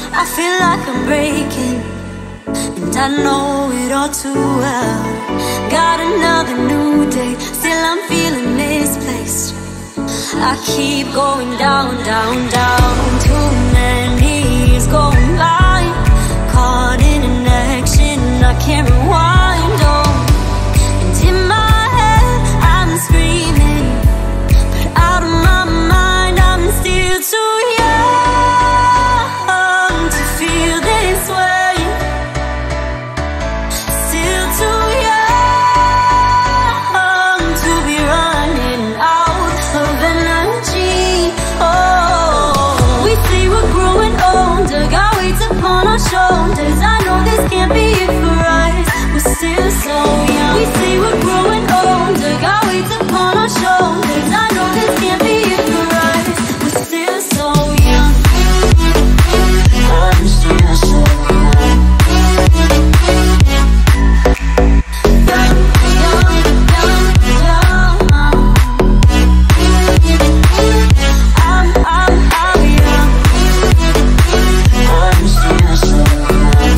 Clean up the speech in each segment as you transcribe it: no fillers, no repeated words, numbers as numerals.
I feel like I'm breaking, and I know it all too well. Got another new day, still I'm feeling misplaced. I keep going down, down, down. Too many years going by, caught in an action I can't rewind. Oh, and in my head I'm screaming, but out of my mind I'm still too young to feel this way. Still too young to be running out of energy. Oh, we say we're growing older, got weights upon our shoulders. I know this can't be it for us, we're still so young. We say we're growing older, got weights upon our shoulders. I know this can't be it for us, we're still so young. I'm still so young. Young, young, young, young. I'm young. I'm still so young.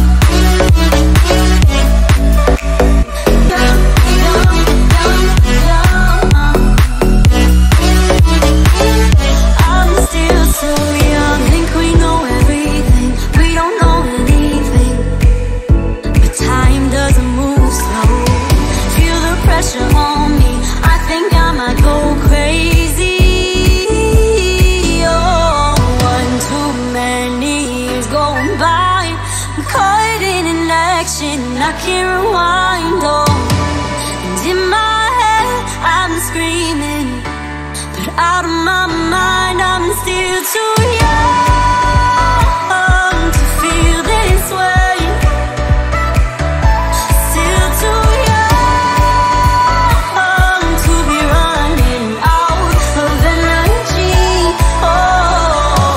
Young, young, young, young. I'm still so young. Think we know everything, we don't know anything. But time doesn't move slow. Feel the pressure on me, I think I might go crazy. Oh, one too many years going by, I'm caught in an action I can't rewind. Oh, and in my head I'm screaming, but out of my mind I'm still too young to feel this way. Still too young to be running out of energy. Oh,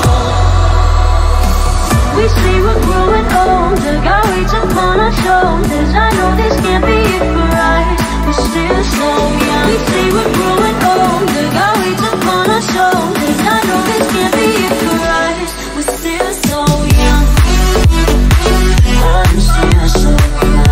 we say we're growing older, got weights upon our shoulders. I know this can't be it for us, we're still so young. We say we're growing older, got weights upon our shoulders. I know this can't be it for us, we're still so young. I'm still so young.